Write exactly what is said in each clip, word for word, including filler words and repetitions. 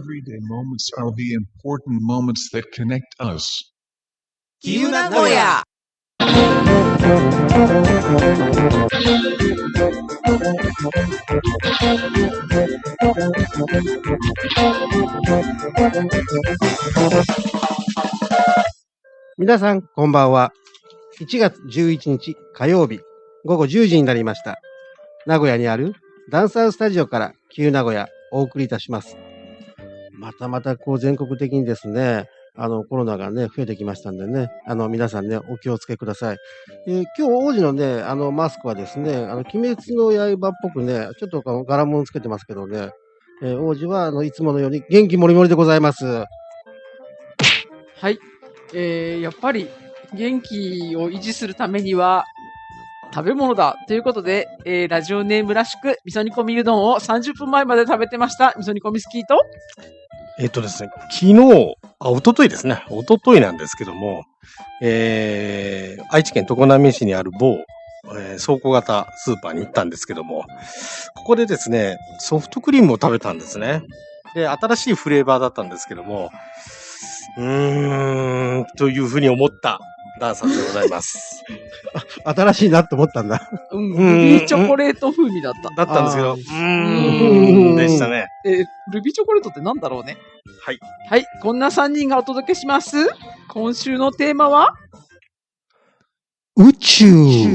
everyday moments are the important moments that connect us. きゆ名古屋。 皆さん、こんばんは。いちがつじゅういちにち火曜日、ごごじゅうじになりました。名古屋にあるダンサースタジオからきゆ名古屋お送りいたします。またまたこう全国的にですね、あのコロナがね増えてきましたんでね、あの皆さんねお気をつけください。えー、今日王子のねあのマスクはですね、あの鬼滅の刃っぽくねちょっと柄物つけてますけどね、えー、王子はあのいつものように元気もりもりでございます。はい、えー、やっぱり元気を維持するためには食べ物だということで、えー、ラジオネームらしく味噌煮込みうどんをさんじゅっぷんまえまで食べてました味噌煮込みスキーと、 えっとですね、昨日、あ、一昨日ですね。一昨日なんですけども、えー、愛知県常滑市にある某、えー、倉庫型スーパーに行ったんですけども、ここでですね、ソフトクリームを食べたんですね。で、新しいフレーバーだったんですけども、うーん、というふうに思ったダンサーでございます。 新しいなと思ったんだ。 うん、ルビーチョコレート風味だった。 だったんですけど、うーん、でしたね。 えー、ルビーチョコレートってなんだろうね。 はい。 はい。こんなさんにんがお届けします。今週のテーマは宇宙。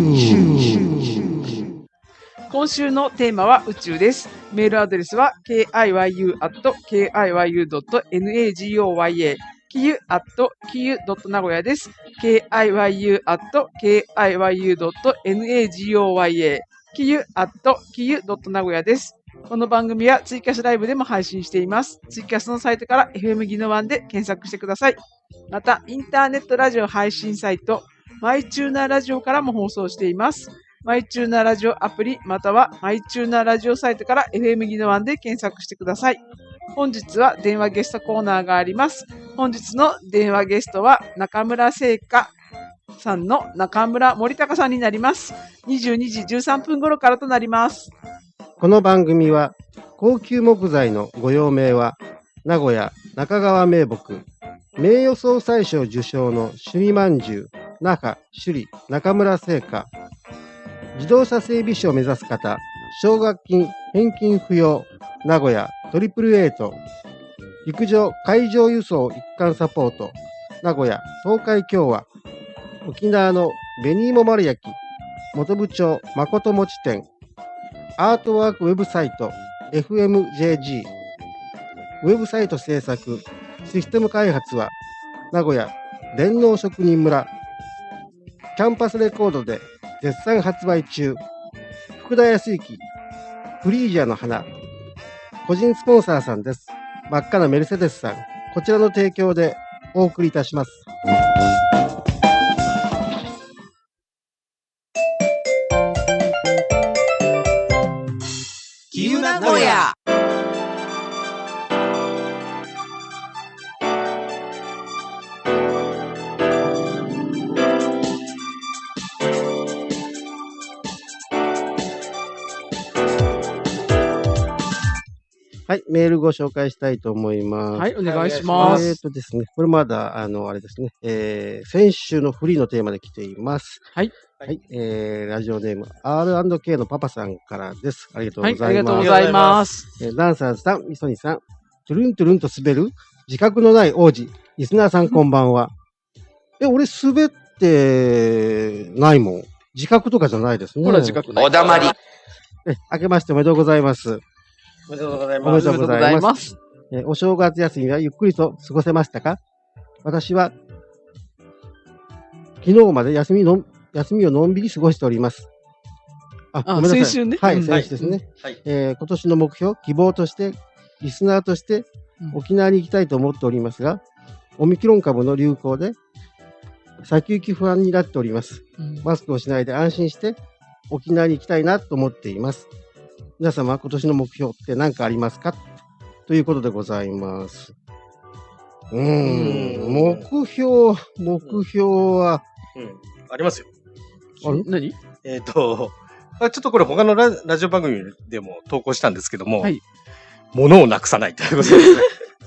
今週のテーマは宇宙です。メールアドレスは ケーアイワイユー アット ケーアイワイユー ドット ナゴヤ きゆ アット きゆ ドット 名古屋です。ケーアイワイユー アット ケーアイワイユー ドット ナゴヤ きゆ アット きゆ ドット 名古屋です。この番組はツイキャスライブでも配信しています。ツイキャスのサイトから エフエム ギノワンで検索してください。また、インターネットラジオ配信サイト、マイチューナーラジオからも放送しています。マイチューナーラジオアプリ、またはマイチューナーラジオサイトから エフエム ギノワンで検索してください。本日は電話ゲストコーナーがあります。本日の電話ゲストは中村聖華さんの中村森高さんになります。にじゅうにじじゅうさんぷん頃からとなります。 この番組は高級木材のご用命は名古屋中川名木名誉総裁賞受賞の首里まんじゅう那覇首里中村製菓自動車整備士を目指す方奨学金返金不要名古屋トリプルエイト陸上海上輸送一貫サポート名古屋東海共和沖縄の紅芋丸焼き本部町誠餅店アートワークウェブサイト エフエムジェージー ウェブサイト制作システム開発は名古屋電脳職人村キャンパスレコードで絶賛発売中福田康之フリージアの花個人スポンサーさんです。真っ赤なメルセデスさんこちらの提供でお送りいたします。 きゆ名古屋。 はい、メールご紹介したいと思います。 はい、お願いします。 えーとですね、これまだ、あの、あれですね、えー、先週のフリーのテーマで来ています。 はい。 はい、えー、ラジオネーム、アールアンドケー のパパさんからです。ありがとうございます。はい、 ありがとうございます。 えー、ダンサーズさん、みそにさん、トゥルントゥルンと滑る自覚のない王子、リスナーさんこんばんは。え、俺滑ってないもん。自覚とかじゃないですね。 ほら、自覚ない。 おだまり。 え、明けましておめでとうございます。 おめでとうございます。 おめでとうございます。えお正月休みはゆっくりと過ごせましたか？私は、昨日まで休みの、休みをのんびり過ごしております。あ、 あごめんなさい。 先週ね。 はい、 うん、 先週ですね。 はい。 えー、今年の目標、希望として、リスナーとして沖縄に行きたいと思っておりますが、オミクロン株の流行で、先行き不安になっております。 うん、 マスクをしないで安心して沖縄に行きたいなと思っています。皆様、今年の目標って何かありますかということでございます。うーん、目標、目標は、 うん、ありますよ。 あれ何えっ、ー、と、ちょっとこれ他の ラ, ラジオ番組でも投稿したんですけども、 はい、 物をなくさないということですね。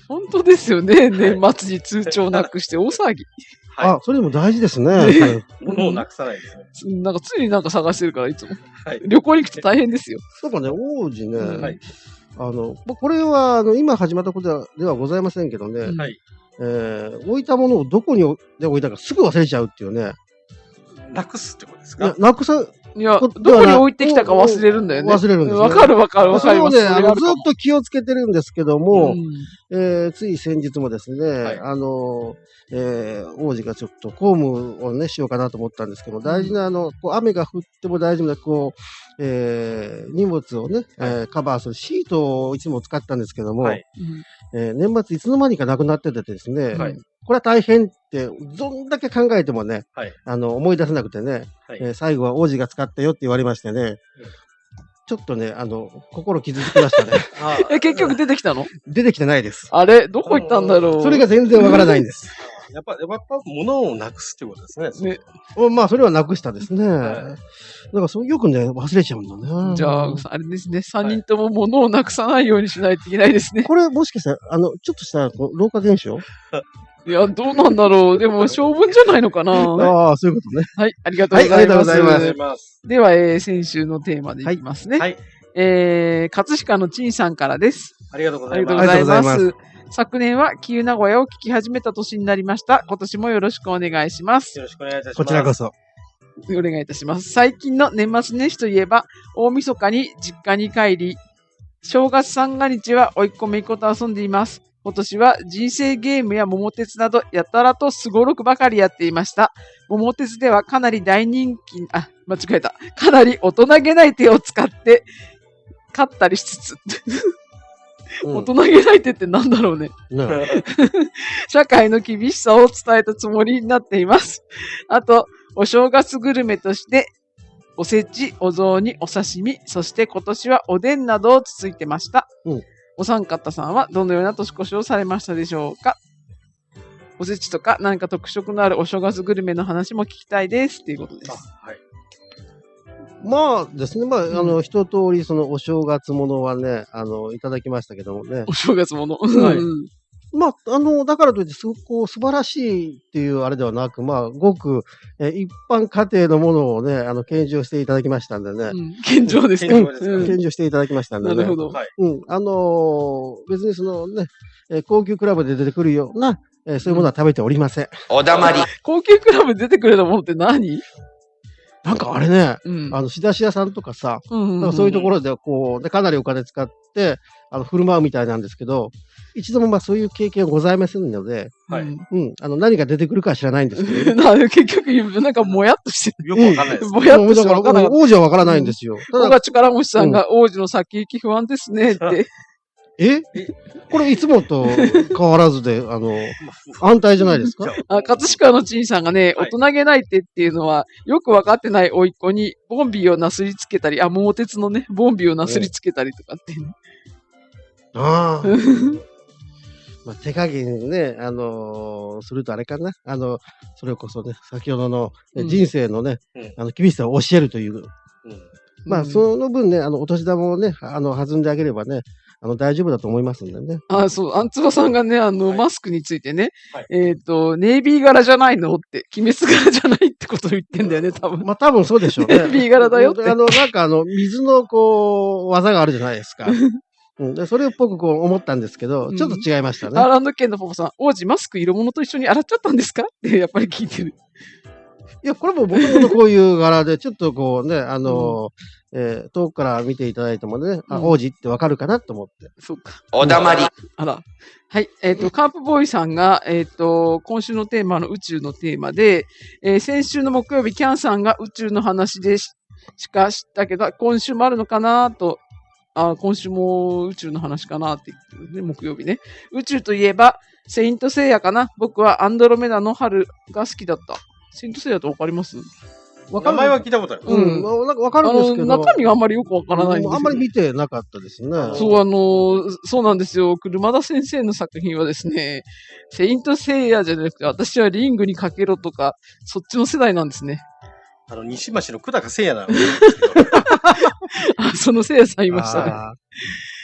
本当ですよね。年末に通帳なくして大騒ぎ。 はあ、それでも大事ですね。 ねい。物をなくさないですね。 なんか常になんか探してるから、いつも。 はい。 旅行に行くと大変ですよ。 なんかね、王子ね、 はいあの、まこれは、あの、今始まったことではではございませんけどね、 うんはい。 えー置いたものをどこに置で置いたかすぐ忘れちゃうっていうね。 なくすってことですいやか？ なくさ、 いや、 こどこに置いてきたか忘れるんだよね。 忘れるんですねわかるわかるわかります。 それをね、あの、ずっそれあるかと気をつけてるんですけどもも、えーつい先日もですね、 はいあの、えー王子がちょっと公務をね、しようかなと思ったんですけど、大事なあの、こう雨が降っても大丈夫な、こう、えー荷物をね、えーカバーするシートをいつも使ったんですけども、 はい。 うんえー年末いつの間にかなくなっててですね、 はいこれは大変って、どんだけ考えてもね、 はい。 あの、思い出せなくてね、 はい。 えー最後は王子が使ったよって言われましてね、ちょっとね、あの、心傷つきましたね。 あえ、結局出てきたの？ 出てきてないです。 あれどこ行ったんだろう。 それが全然わからないんです。 やっぱ、やっぱ物をなくすってことですね。 ね。 おまあ、それはなくしたですね。 はいだからそう、よくね、忘れちゃうんだね。 じゃあ、あれですね。三人とも物をなくさないようにしないといけないですね。 これもしかしたら、あの、ちょっとしたこう老化現象いや、どうなんだろう。でも、性分じゃないのかな。はああ、そういうことね。 い、ありがとうございます。 はいありがとうございますありがとうございます。 では、えー先週のテーマでいきますね。 はい。 えー、葛飾のちんさんからです。 ありがとうごあざいます。 りがとうございありがとうございます。昨年は、キユ名古屋を聞き始めた年になりました。今年もよろしくお願いします。 よろしくお願いいたします。 こちらこそ。 お願いいたします。最近の年末年始といえば、大晦日に実家に帰り、正月三が日は甥っ子姪っ子と遊んでいます。今年は人生ゲームや桃鉄などやたらとすごろくばかりやっていました。桃鉄ではかなり大人気、あ、間違えた。かなり大人げない手を使って勝ったりしつつ、 うん大人げない手ってなんだろうね。 ね社会の厳しさを伝えたつもりになっています。あと、お正月グルメとして、おせち、お雑煮、お刺身、そして今年はおでんなどをつついてました。 うんお三方さんはどのような年越しをされましたでしょうか？おせちとか何か特色のあるお正月グルメの話も聞きたいですっていうことです。 はい。 まあですね、まあ、 うんあの、一通りそのお正月ものはね、あの、いただきましたけどもね。 お正月もの。 はいうんまあ、あの、だからといって、すごくこう、素晴らしいっていうあれではなく、まあ、ごく、えー一般家庭のものをね、あの、献上していただきましたんでね。 うん献上ですね。 献上ですかうん献上していただきましたんでね。 なるほど。 はい。 うん。あのー別にそのね、えー高級クラブで出てくるような、えーそういうものは食べておりません。 おだまり。 高級クラブで出てくるようなものって何？ なんかあれね、 うん。 あの、仕出し屋さんとかさ、 うんなんかそういうところでこう、でかなりお金使って、あの、振る舞うみたいなんですけど、一度もまあそういう経験はございませんので、 はいうんうん、あの、何が出てくるかは知らないんですけど、 な結局、なんかもやっとしてる。 よくわかんないです。 ぼやっとしてだから、 わからなかっ王子はわからないんですよ。 た。 ただ、 小が力持ちさんが王子の先行き不安ですねって。 えこれいつもと変わらずで、あの、安泰じゃないですかあ、葛飾のちんさんがね、 はい大人げないってっていうのは、よくわかってない甥っ子に、ボンビーをなすりつけたり、あ、桃鉄のね、ボンビーをなすりつけたりとかっていうね。 ああ。まあ、手加減ね、あのーするとあれかな。あの、それこそね、先ほどの、ねうん人生のね、 うんあの、厳しさを教えるという。 うんまあ、 うんその分ね、あの、お年玉をね、あの、弾んであげればね、あの、大丈夫だと思いますんでね。 あ、そう、アンツバさんがね、あの、 はいマスクについてね、 はいえっ、と、ネイビー柄じゃないのって、鬼滅柄じゃないってことを言ってんだよね、多分。 まあ、多分そうでしょうね。 ネイビー柄だよってあの、なんかあの、水のこう、技があるじゃないですか。うん、でそれっぽくこう思ったんですけど、 うんちょっと違いましたね。 アーランド県のパパさん、王子マスク色物と一緒に洗っちゃったんですかってやっぱり聞いてる。 いや、これももともとこういう柄で、ちょっとこうね、あの、えー遠くから見ていただいてもね、あ、 うん王子ってわかるかなと思って。 そうか。 おだまり。 あら。はい。えっ、と、カープボーイさんが、えっ、と、今週のテーマの宇宙のテーマで、えー先週の木曜日、キャンさんが宇宙の話でししか知ったけど、今週もあるのかなと、あ、今週も宇宙の話かなって言ってるね、木曜日ね。宇宙といえば、セイントセイヤかな。僕はアンドロメダの春が好きだった。セイントセイヤってわかります？ わかる名前は聞いたことある。 ううんん、まあなんかわかあるんですけど。 の、中身があんまりよくわからないんですよ、 あんまり見てなかったですね。 そう、あの、そうなんですよ。車田先生の作品はですね、セイントセイヤじゃなくて、私はリングにかけろとか、そっちの世代なんですね。 あの、西橋の久高聖也なんですけど。 あ、そのセイヤさんいましたね。 あ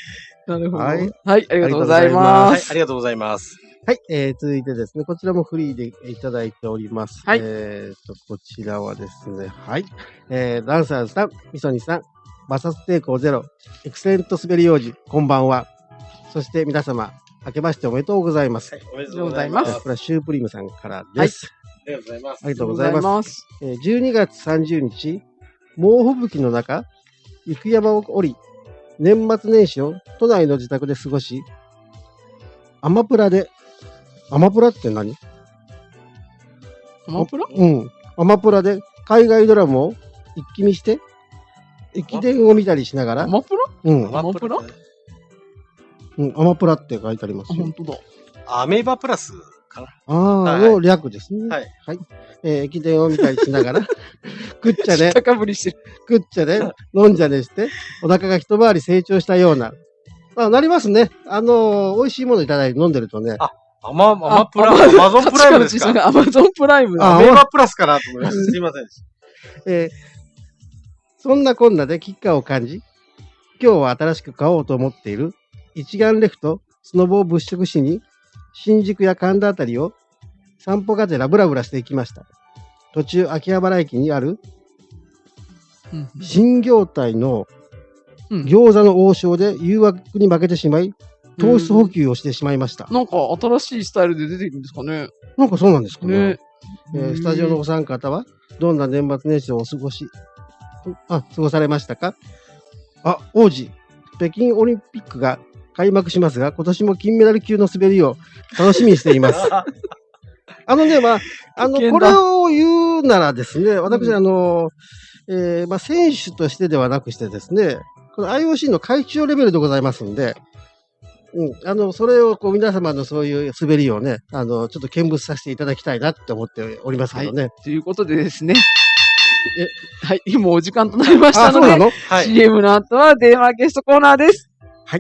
なるほど。は、 はいいありがとうございあはい、 ます。 ありがとうございます。 はい、えー、続いてですね、こちらもフリーでいただいております。 はいえーと、こちらはですね、はい。えー、ダンサーズさん、みそにさん、バサス抵抗ゼロ、エクセレント滑り王子、こんばんは。そして皆様、明けましておめでとうございます。 はい、おめでとうございますこれはシュープリームさんからです。 ありがとうございます。 ありがとうございます。 す。 えーじゅうにがつさんじゅうにち、猛吹雪の中、雪山を降り、年末年始を都内の自宅で過ごし、アマプラで、アマプラって何？ アマプラうん。アマプラで海外ドラマを一気見して、駅伝を見たりしながら、 アマプラうん。 アマプラうん、アマプラって書いてありますあ、 よ本。当だ。 アメーバプラスかな。 ああ、 はいの略ですね。 はい。 はい。えー駅伝を見たりしながら、くっちゃね、 高ぶりしてる。 くっちゃね、飲んじゃねして、お腹が一回り成長したような。あ、なりますね。あのー美味しいものいただいて飲んでるとね。 あアマ、アマプラ、 あアマゾンプライムですか。 アマゾンプライムだ。 あアメーバプラスかなと思いました。すいませんでしえーそんなこんなで吉川を感じ、今日は新しく買おうと思っている一眼レフとスノボを物色しに、新宿や神田あたりを散歩がてらブラブラしていきました。途中、秋葉原駅にあるうん新業態のうん餃子の王将で誘惑に負けてしまい、糖質補給をしてしまいました。 なんか新しいスタイルで出てくるんですかね。 なんかそうなんですかね。 ね。 えースタジオのお三方は、どんな年末年始をお過ごし、あ、過ごされましたか？あ、王子、北京オリンピックが開幕しますが、今年も金メダル級の滑りを楽しみにしています。あのね、まあ、あの、 危険だこれを言うならですね、私、 うんあの、えーまあ、選手としてではなくしてですね、この アイオーシー の会長レベルでございますんで、うん、あの、それをこう皆様のそういう滑りをね、あの、ちょっと見物させていただきたいなって思っておりますけどね。 ということでですね。え、はい、もうお時間となりましたあ、そので、 うなの？ はい。 シーエム の後は電話ゲストコーナーです。 はい。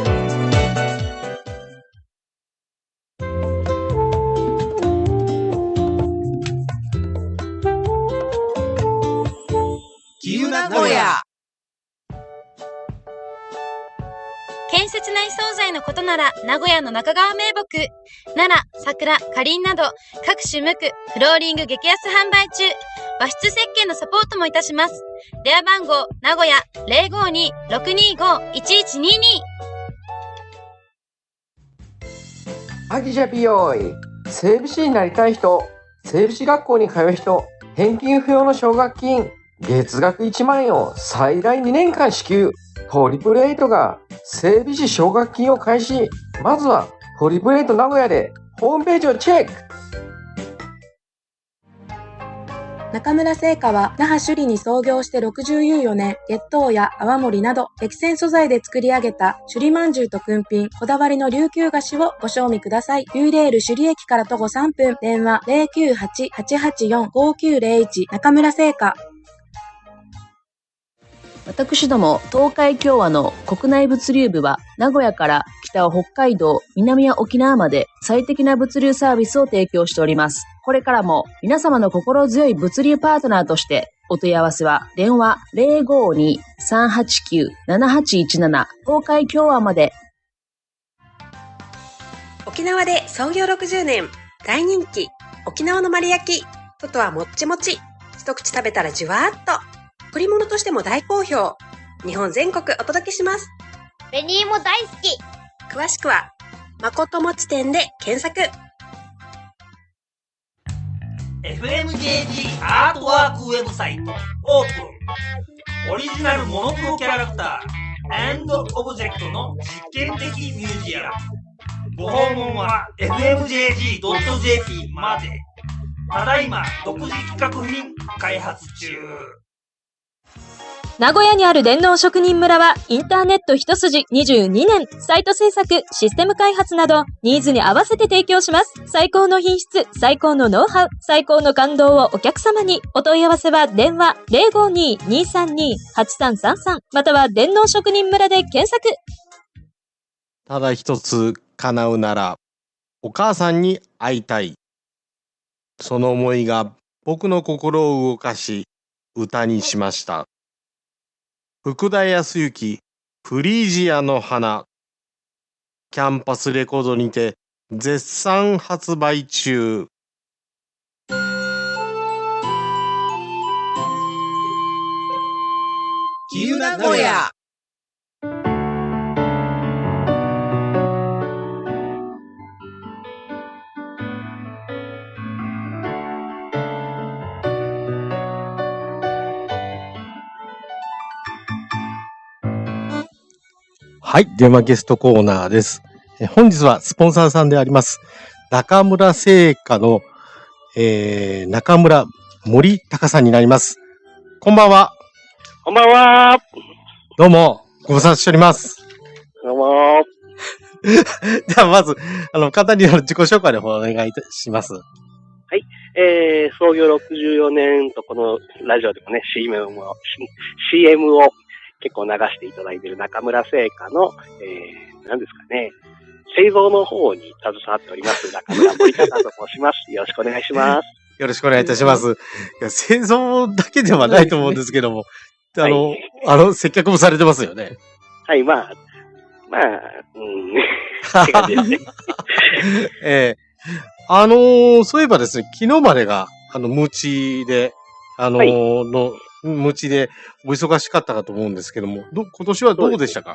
きゆ名古屋。 建設内装材のことなら名古屋の中川名木、奈良、桜、かりんなど各種無垢フローリング激安販売中。和室設計のサポートもいたします。電話番号名古屋 ゼロごに ろくにご いちいちにに。 アギジャビヨイ整備士になりたい人、整備士学校に通う人、返金不要の奨学金、月額いちまんえんを最大にねんかん支給。トリプルエイトが整備士奨学金を開始。まずはトリプルエイト名古屋でホームページをチェック。 中村製菓は那覇首里に創業してろくじゅうよねん、月桃や泡盛など激戦素材で作り上げた首里まんじゅうとくんぴん、こだわりの琉球菓子をご賞味ください。ユーレール首里駅から徒歩さんぷん、電話 ゼロきゅうはち はちはちよん ごきゅうゼロいち。中村製菓。 私ども東海共和の国内物流部は名古屋から北は北海道、南は沖縄まで最適な物流サービスを提供しております。これからも皆様の心強い物流パートナーとしてお問い合わせは電話 ゼロごに さんはちきゅう ななはちいちなな 東海共和まで。 沖縄で創業ろくじゅうねん、大人気沖縄の丸焼き、外はもっちもち、一口食べたらじゅわーっと。贈り物としても大好評。日本全国お届けします。 ベニーも大好き。 詳しくはまこともち店で検索。 エフエムジェージー アートワークウェブサイトオープン。オリジナルモノクロキャラクター&オブジェクトの実験的ミュージアム。ご訪問は エフエムジェージードットジェーピー まで。ただいま独自企画品開発中。 名古屋にある電脳職人村はインターネット一筋にじゅうにねん、サイト制作、システム開発などニーズに合わせて提供します。最高の品質、最高のノウハウ、最高の感動をお客様に。お問い合わせは電話 ゼロごに にさんに はちさんさんさん または電脳職人村で検索。 ただ一つ叶うなら、お母さんに会いたい。その思いが僕の心を動かし、歌にしました。福田康之、フリージアの花。 キャンパスレコードにて絶賛発売中。 きゆ名古屋。 はい、電話ゲストコーナーです。え本日はスポンサーさんであります、中村製菓の、えー、中村森隆さんになります。こんばんは。 こんばんは。 どうも、ご無沙汰しております。 どうも。 では、まず、あの、簡単にあの自己紹介の方お願いいたします。 はい。えー、創業ろくじゅうよねんと、このラジオでもね、シーエム を、シーエム を結構流していただいている中村製菓の、えー、何ですかね、製造の方に携わっております、中村森隆と申します。よろしくお願いします。 よろしくお願いいたします。いや、製造だけではないと思うんですけども、あの、はい、あの、接客もされてますよね。 はい、まあ、まあ、うん、って感じですね。 ええー、あのー、そういえばですね、昨日までが、あの、ムーチで、あのーはい、の、ムーチでお忙しかったかと思うんですけども、ど今年はどうでしたか？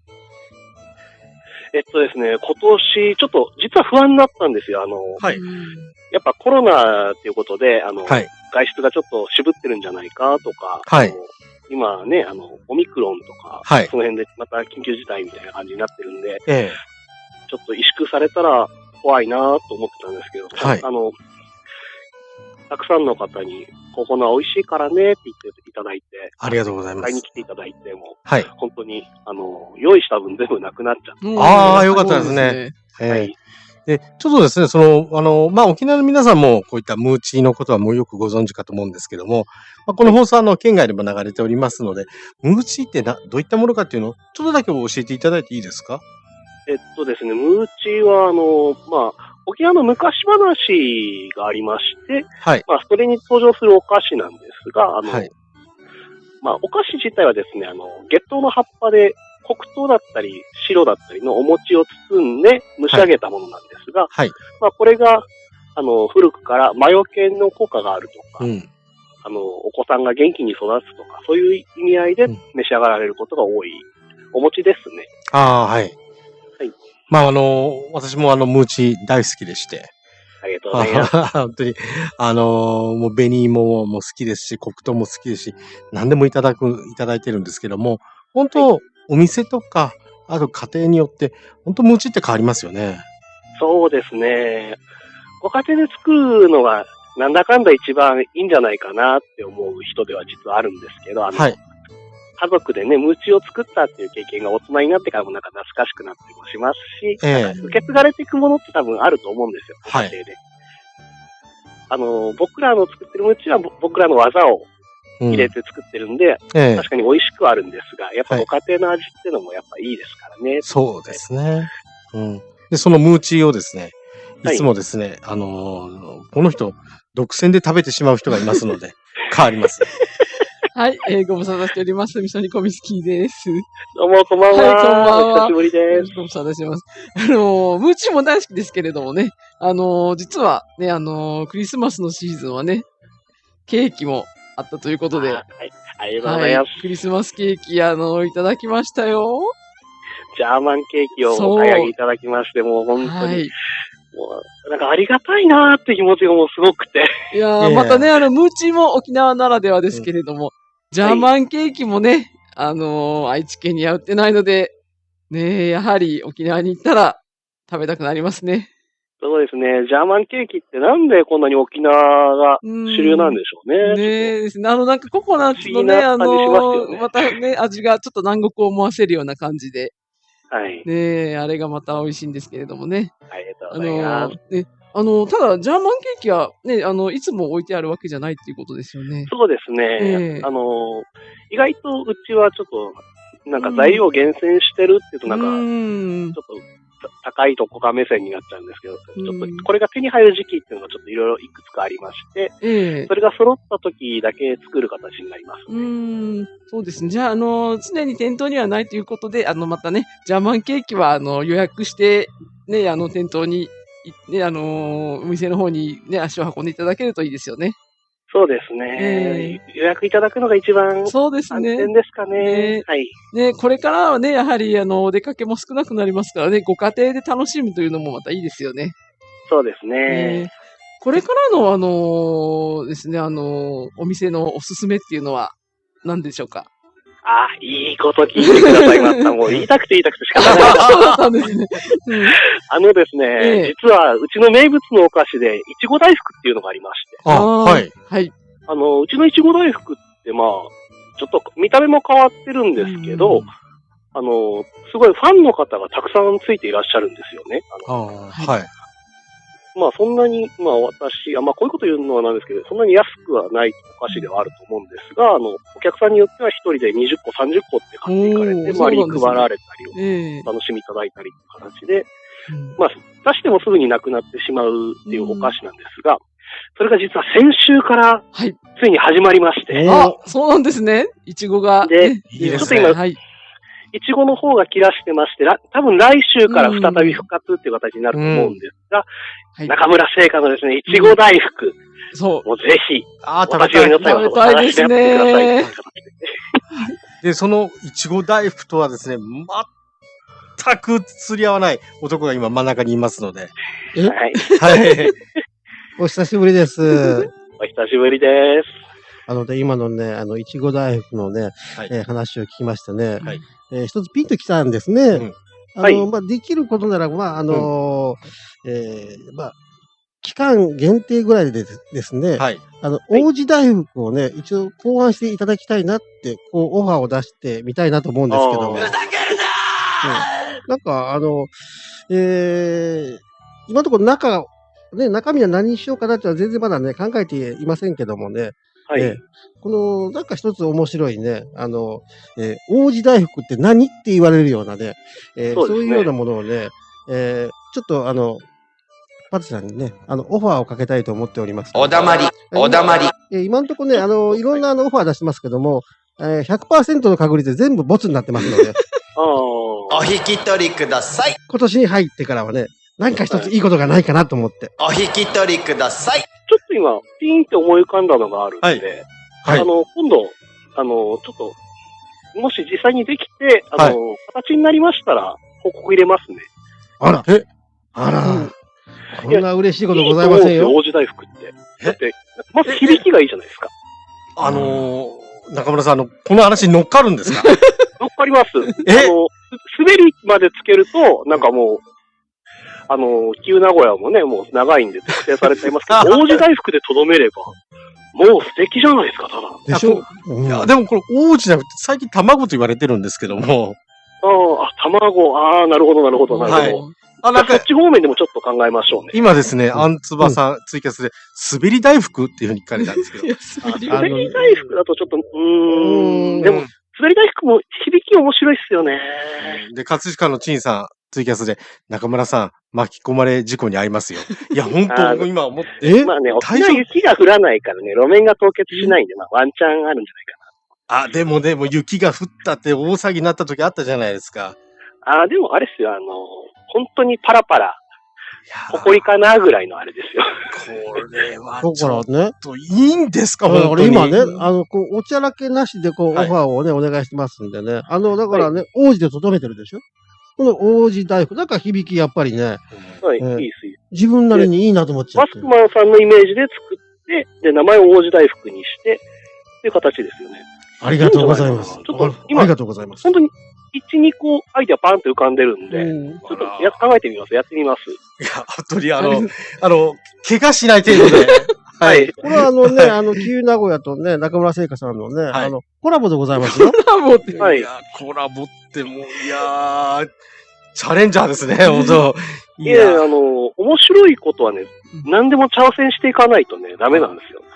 えっとですね、今年、ちょっと、実は不安になったんですよ。あの、 はい。 やっぱコロナっていうことで、あの、 はい、 外出がちょっと渋ってるんじゃないかとか、 はい。 今ね、あの、オミクロンとか、 はい、 その辺でまた緊急事態みたいな感じになってるんで、 ええ、 ちょっと萎縮されたら怖いなと思ってたんですけど、 はい、 あの、たくさんの方に、ここの美味しいからねって言っていただいて、 ありがとうございます。 買いに来ていただいても、 はい、 本当に、あの、用意した分全部なくなっちゃって。 ああ、よかったですね。えーはい。で、ちょっとですね、その、あの、まあ、沖縄の皆さんもこういったムーチーのことはもうよくご存知かと思うんですけども、まあ、この放送はあの、県外でも流れておりますので、ムーチーってな、どういったものかっていうのを、ちょっとだけ教えていただいていいですか？ えっとですね、ムーチーは、あの、まあ、沖縄の昔話がありまして、 はい。 まあ、それに登場するお菓子なんですが、あの、 はい、 まあ、お菓子自体はですね、あの、月桃の葉っぱで、黒糖だったり白だったりのお餅を包んで蒸し上げたものなんですが、 はい。 まあこれが、あの、古くから魔除けの効果があるとか、 うん、 あの、お子さんが元気に育つとか、そういう意味合いで召し上がられることが多いお餅ですね。 ああ、はい。 はい。 まああの、私もあの、ムーチ大好きでして。 ありがとうございます。 本当に、あのー、もう紅芋も好きですし、黒糖も好きですし、何でもいただく、いただいてるんですけども、本当、はい、お店とか、あと家庭によって、本当ムーチって変わりますよね。 そうですね。ご家庭で作るのが、なんだかんだ一番いいんじゃないかなって思う人では実はあるんですけど、あの、はい、家族でね、ムーチを作ったっていう経験が大人になってからもなんか懐かしくなったりもしますし、えー、受け継がれていくものって多分あると思うんですよ、 はい、 家庭で。あの、僕らの作ってるムーチは僕らの技を入れて作ってるんで、うんええ、確かに美味しくはあるんですが、やっぱご家庭の味っていうのもやっぱいいですからね。 そうですね。うん。で、そのムーチーをですね、いつもですね、はい、あのー、この人、独占で食べてしまう人がいますので、変わります。 はい、えー、ご無沙汰しております。みそにこみすきです。 どうも、こんばんは。 はい、こんばんは。 お久しぶりです。 ご無沙汰してます。あのー、ムーチーも大好きですけれどもね、あのー、実はね、あのー、クリスマスのシーズンはね、ケーキもあったということで、 はい、ありがとうございます。はい、 クリスマスケーキ、あのー、いただきましたよ。 ジャーマンケーキをお買い上げいただきまして、もう本当に、はい、もうなんかありがたいなーって気持ちがもうすごくて。 いやー、またね、あの、ムーチーも沖縄ならではですけれども、うん、ジャーマンケーキもね、はい、あのー、愛知県には売ってないので、ね、やはり沖縄に行ったら食べたくなりますね。 そうですね。ジャーマンケーキってなんでこんなに沖縄が主流なんでしょうね。 ねえですね。あの、なんかココナッツのね、あのー、またね、味がちょっと南国を思わせるような感じで。 はい。 ねえ、あれがまた美味しいんですけれどもね。 ありがとうございます。 あのー、ね、あの、ただ、ジャーマンケーキはね、あの、いつも置いてあるわけじゃないっていうことですよね。 そうですね。えー、あの、意外とうちはちょっと、なんか材料を厳選してるっていうと、なんか、ちょっと高いとこが目線になっちゃうんですけど、ちょっとこれが手に入る時期っていうのがちょっといろいろいくつかありまして、 ええ、 それが揃った時だけ作る形になります、 ね。うーん、そうですね。じゃあ、あの、常に店頭にはないということで、あの、またね、ジャーマンケーキは、あの、予約して、ね、あの、店頭に、ね、あの、お店の方にね、足を運んでいただけるといいですよね。 そうですね、えー。予約いただくのが一番そうですね。 安全ですかね。 ね、 はい。 ね、これからはね、やはり、あの、お出かけも少なくなりますからね、ご家庭で楽しむというのもまたいいですよね。 そうですね。 ね、これからの、あのですね、あの、お店のおすすめっていうのは何でしょうか？ あ、いいこと聞いてくださいました。もう言いたくて言いたくて仕方ない。 そうだったんですね。うん、 あのですね、ええ、実はうちの名物のお菓子で、いちご大福っていうのがありまして。 あ、はい。 はい。 あの、うちのいちご大福ってまあ、ちょっと見た目も変わってるんですけど、あの、すごいファンの方がたくさんついていらっしゃるんですよね。あのあ、はい。 まあそんなに、まあ私、あまあこういうこと言うのはなんですけど、そんなに安くはないお菓子ではあると思うんですが、あの、お客さんによっては一人でにじゅっこ、さんじゅっこって買っていかれて、周りに配られたり、お楽しみいただいたりという形で、まあ出してもすぐになくなってしまうっていうお菓子なんですが、それが実は先週からついに始まりまして。 あ、そうなんですね。いちごが。 で、ちょっと今、はい、いちごの方が切らしてまして、多分来週から再び復活っていう形になると思うんですが、はい、中村製菓のですね、いちご大福。 そう。 もうぜひ、 あ、 お立ち寄りの際は探してやってください。 で、そのいちご大福とはですね、全く釣り合わない男が今真ん中にいますので。 はい。 はい。 お久しぶりです。 お久しぶりです。 あので、今のね、あの、いちご大福のね、はい、えー、話を聞きましたね。はい。えー、一つピンときたんですね。うん、あの、はい、まあ、できることなら、まあ、あのー、うん、えー、まあ、期間限定ぐらいでですね、はい。あの、王子大福をね、一応考案していただきたいなって、こう、オファーを出してみたいなと思うんですけども。ふざけるなー、うん、なんか、あの、えー、今のところ中、ね、中身は何にしようかなっては全然まだね、考えていませんけどもね。はい。えー、この、なんか一つ面白いね、あの、えー、王子大福って何って言われるようなね、えー、そうですね、そういうようなものをね、えー、ちょっとあの、パツさんにね、あの、オファーをかけたいと思っております。 おだまり、おだまり。 えー、今のところね、あの、いろんなあの、オファー出してますけども、えー、ひゃくパーセント の確率で全部ボツになってますので。 お引き取りください。 今年に入ってからはね、何か一ついいことがないかなと思って。 お引き取りください。 ちょっと今、ピーンって思い浮かんだのがあるんで、はいはい、あの、今度、あの、ちょっと、もし実際にできて、あの、はい、形になりましたら、報告入れますね。 あら、えあら、うん、こんな嬉しいことございませんよ。 王子大福って。だって、まず響きがいいじゃないですか。 あのー、中村さん、あの、この話乗っかるんですか？ 乗っかります。えあの、滑りまでつけると、なんかもう、あの、旧名古屋もね、もう長いんで特定されていますけど、王子大福でとどめれば、もう素敵じゃないですか、ただ。 でしょ、 うん、いや、でもこれ王子じゃなくて、最近卵と言われてるんですけども。 ああ、卵、ああ、なるほど、なるほど、なるほど。はい。あ、なんか、そっち方面でもちょっと考えましょうね。 今ですね、あんつばさん、ツイキャスで、滑り大福っていうふうに聞かれたんですけど。 滑り大福だとちょっと、うーん、でも、滑り大福も響き面白いっすよね。 で、葛飾の陳さん、ツイキャスで、中村さん、巻き込まれ事故に遭いますよ。いや、本当今思って。 まあね、沖縄雪が降らないからね、路面が凍結しないんで、まあ、ワンチャンあるんじゃないかな。あ、でもでも雪が降ったって大騒ぎになった時あったじゃないですか。 あ、でもあれっすよ、あの、本当にパラパラ、埃かなぐらいのあれですよ。 これは、 だからね。 いいんですか、 本当に。今ね、あの、こう、おちゃらけなしで、こう、オファーをね、お願いしてますんでね。あの、だからね、王子でとどめてるでしょ？この王子大福、なんか響きやっぱりね。 はい、いいっすよ。 自分なりにいいなと思っちゃって。 マスクマンさんのイメージで作って、で、名前を王子大福にして、っていう形ですよね。 ありがとうございます。ちょっと今、ありがとうございます。 本当に、いち、にこアイデアパンって浮かんでるんで、ちょっとや考えてみます。やってみます。 いや、本当にあの、あの、怪我しない程度で。 はい。これはあのね、あの、旧名古屋とね、中村製菓さんのね、はい、あの、コラボでございますよ。 コラボって。 はい。いや、コラボってもう、いやー、チャレンジャーですね、本当。 いや、あの、面白いことはね、何でも挑戦していかないとね、ダメなんですよ。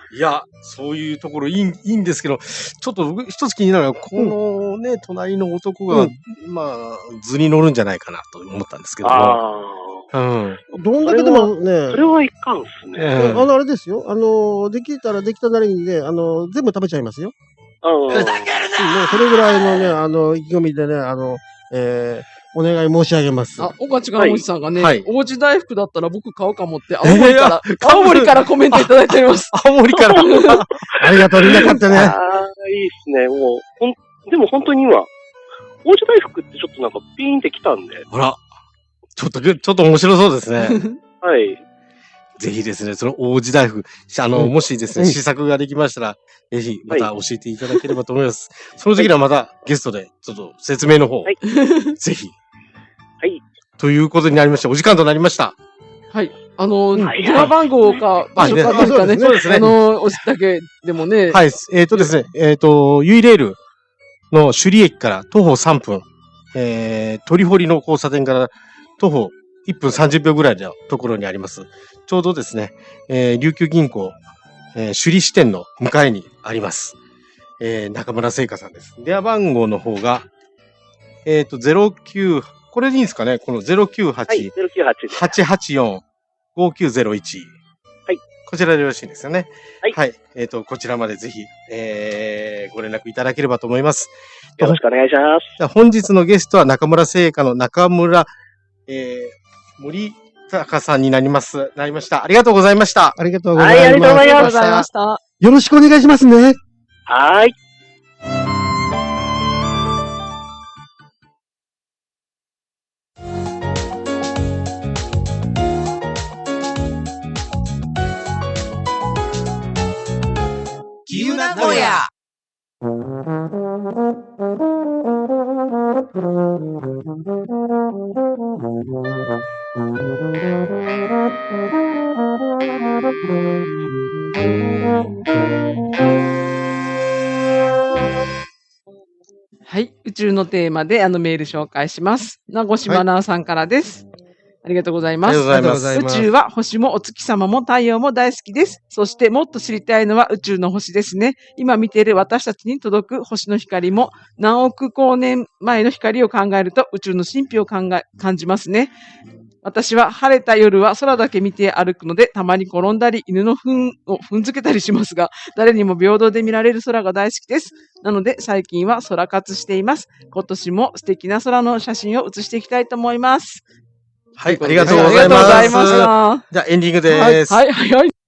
いや、そういうところいい、いいんですけど、ちょっと一つ気になるのは、このね、隣の男が、 うんまあ、図に乗るんじゃないかなと思ったんですけども。 あうん。 どんだけでもね、 それはいかんっすね。 ええあの、あれですよ。あの、できたらできたなりにね、あの、全部食べちゃいますよ。 うん。 うんもうそれぐらいのね、あの、意気込みでね、あの、えー、お願い申し上げます。 あ、岡地金持さんがね、 はいおうち大福だったら僕買うかもって、青えー森から、青森からコメントいただいております。 青森から。 ありがとう、みんな買ってね。 ああ、いいっすね。もう、ほん、でも本当に今、おうち大福ってちょっとなんかピーンってきたんで。 ほら、ちょっと、ちょっと面白そうですね。 はい。 ぜひですね、その王子大福、あの、 うんもしですね、 うん試作ができましたら、ぜひまた教えていただければと思います。その時にはまたゲストで、ちょっと説明の方、 はいぜひ。 はい。 ということになりました。お時間となりました。 はい。あの、 はい電話番号か場所かなんかね、 そうですねあの、押すだけでもね、 はい。えっ、とですね、えっ、と、ユイレールの首里駅から徒歩さんぷん、えー、鳥堀の交差点から徒歩いっぷんさんじゅっぴょうぐらいのところにあります。ちょうどですね、えー、琉球銀行、えー、首里支店の向かいにあります。えー、中村製菓さんです。電話番号の方が、えっ、と、ゼロきゅう、これでいいんですかね、このゼロきゅうはち、 はい、ゼロきゅうはちです。 はちはちよん、ごきゅうゼロいち。 はい。 こちらでよろしいですよね。 はいはい。えっ、と、こちらまでぜひ、えー、ご連絡いただければと思います。 よろしくお願いします。 じゃあ本日のゲストは中村製菓の中村、えー、森高さんになります。なりました。ありがとうございました。 ありがとうございます。 はいありがとうございますありがとうございました。 よろしくお願いしますね。 はーい。 キユナゴヤ。 はい。宇宙のテーマであのメール紹介します。名越真奈さんからです。ありがとうございます。 ありがとうございます宇宙は星もお月様も太陽も大好きです。そしてもっと知りたいのは宇宙の星ですね。今見ている私たちに届く星の光も何億光年前の光を考えると宇宙の神秘を考え感じますね。私は晴れた夜は空だけ見て歩くので、たまに転んだり犬の糞を踏んづけたりしますが、誰にも平等で見られる空が大好きです。なので最近は空活しています。今年も素敵な空の写真を写していきたいと思います。 はい、 ということでありがとうございます。 ありがとうございました。 じゃあエンディングではい、 す。 はい、はい、はい。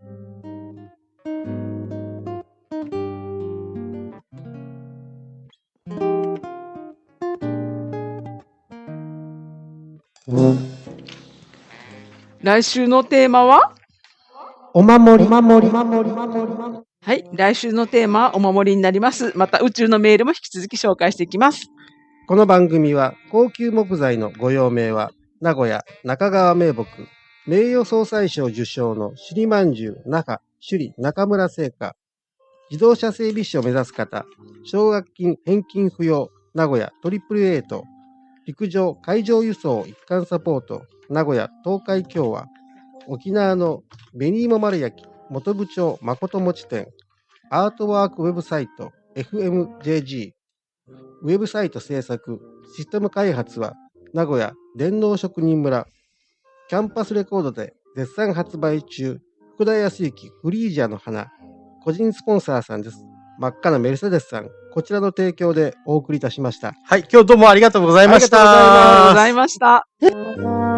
来週のテーマはお守り。お守り。 はい。来週のテーマはお守りになります。また宇宙のメールも引き続き紹介していきます。 この番組は高級木材のご用命は名古屋中川名木名誉総裁賞受賞の首里まんじゅう中首里中村製菓自動車整備士を目指す方奨学金返金不要名古屋トリプルエイと陸上海上輸送一貫サポート名古屋東海共和沖縄の紅芋丸焼き元部長誠餅店アートワークウェブサイト エフエムジェージーウェブサイト制作、システム開発は、名古屋電脳職人村、キャンパスレコードで絶賛発売中、福田康之フリージャーの花、個人スポンサーさんです。真っ赤なメルセデスさん、こちらの提供でお送りいたしました。 はい、今日どうもありがとうございました。 ありがとうございました。